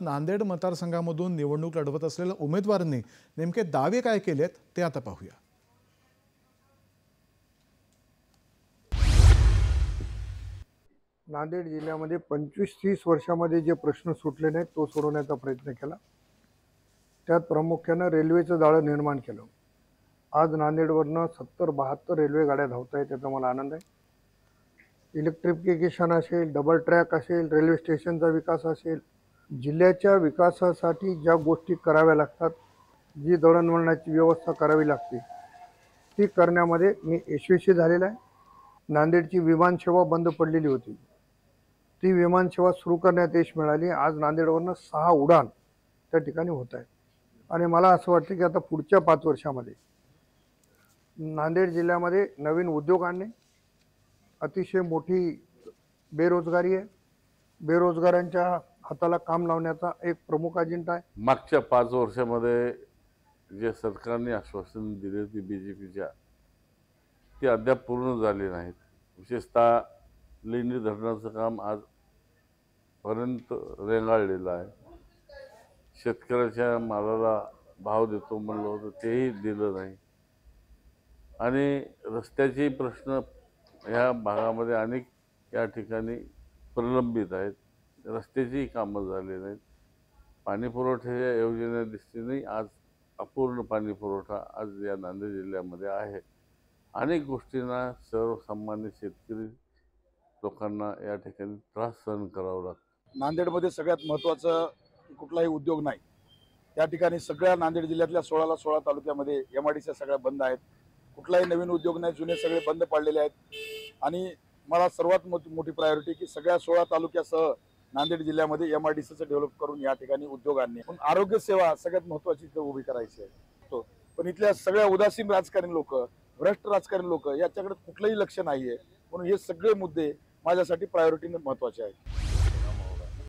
नांदेड मतदारसंघामधून निवडणूक लढवत असलेल्या उमेदवारांनी नेमके दावे काय केलेत ते आता पाहूया। नांदेड जिल्ह्यामध्ये 25-30 वर्षामध्ये जे प्रश्न सुटले नाहीत तो सोडवण्याचा प्रयत्न केला। त्यात प्रामुख्याने रेल्वेचं जाळं निर्माण केलं। आज नांदेडवरनं 70-72 रेल्वे गाड्या धावत आहेत, त्याचा मला आनंद आहे। इलेक्ट्रिफिकेशन असेल, डबल ट्रॅक असेल, रेल्वे स्टेशनचा विकास असेल, जिल्ह्याच्या विकासासाठी ज्या गोष्टी कराव्या लागतात, जी दळणवळणाची व्यवस्था करावी लागते ती करण्यामध्ये मी यशस्वी झालेला आहे। नांदेडची विमानसेवा बंद पडलेली होती, ती विमानसेवा सुरू करण्यात यश मिळाली। आज नांदेडवरनं 6 उड्डाण त्या ठिकाणी होत आहेत आणि मला असं वाटतं की आता पुढच्या 5 वर्षामध्ये नांदेड जिल्ह्यामध्ये नवीन उद्योग आणणे, अतिशय मोठी बेरोजगारी आहे, बेरोजगारांच्या हाताला काम लावण्याचा एक प्रमुख अजेंडा आहे। मागच्या 5 वर्षामध्ये जे सरकारने आश्वासन दिले होते बीजेपीच्या, ते अद्याप पूर्ण झाले नाहीत। विशेषतः लेंडी धरणाचं काम आजपर्यंत रेंगाळलेलं आहे। शेतकऱ्याच्या मालाला भाव देतो म्हणलं होतं तेही दिलं नाही आणि रस्त्याचे प्रश्न ह्या भागामध्ये अनेक या ठिकाणी प्रलंबित आहेत। रस्त्याची कामं झाली नाहीत। पाणी पुरवठ्याच्या योजने दृष्टीने आज अपूर्ण पाणी पुरवठा आज या नांदेड जिल्ह्यामध्ये आहे। अनेक गोष्टींना सर्वसामान्य शेतकरी लोकांना या ठिकाणी त्रास सहन करावा लागतो। नांदेडमध्ये सगळ्यात महत्त्वाचं कुठलाही उद्योग नाही। त्या ठिकाणी सगळ्या नांदेड जिल्ह्यातल्या 16ला 16 तालुक्यामध्ये एमआयडीसी सगळ्या बंद आहेत। कुठलाही नवीन उद्योग नाही, जुने सगळे बंद पडलेले आहेत। आणि मला सर्वात मोठी प्रायोरिटी की सगळ्या 16 तालुक्यासह नांदेड जिल्ह्यामध्ये एमआयडीसीचं डेव्हलप करून या ठिकाणी उद्योग आणणे। पण आरोग्य सेवा सगळ्यात महत्त्वाची इथं उभी करायची आहे। पण इथल्या सगळ्या उदासीन राजकारणी लोक, भ्रष्ट राजकारणी लोक याच्याकडे कुठलंही लक्ष नाहीये, म्हणून हे सगळे मुद्दे माझ्यासाठी प्रायोरिटीने महत्त्वाचे आहेत।